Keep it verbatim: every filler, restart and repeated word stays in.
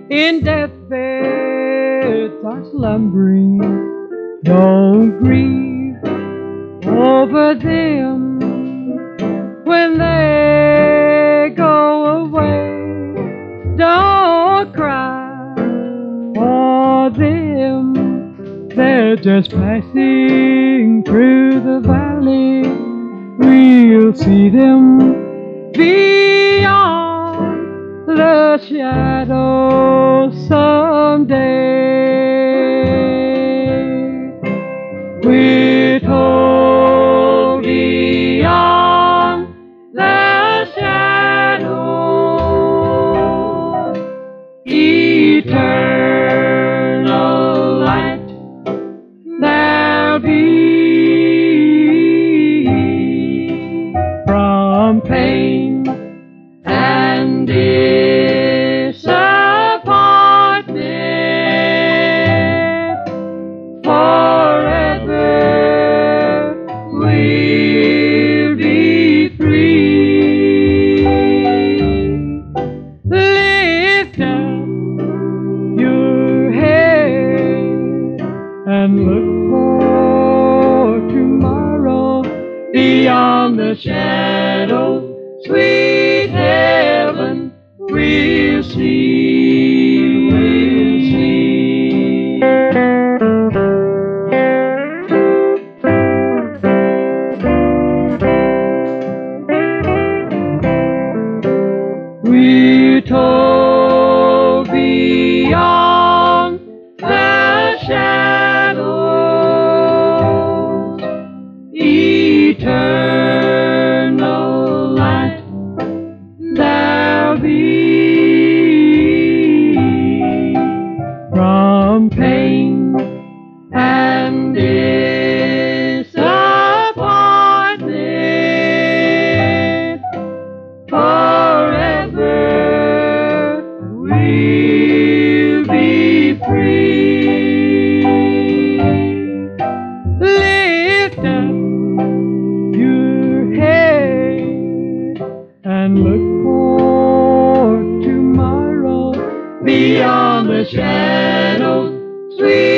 in deathbeds are slumbering. Don't grieve over them when they go away. Don't cry for them, they're just passing through the valley. We'll see them beyond the shadows someday. We're told beyond the shadows, eternal light there'll be. From pain and disappointment, forever we'll be free. Lift up your head and look for tomorrow. Beyond the shadows, sweet heaven we'll see, we'll see. We're told beyond the shadows, eternal light there'll be. From pain and disappointment, forever we'll be free. Lift up your head and look for tomorrow. Beyond the shadows, sweet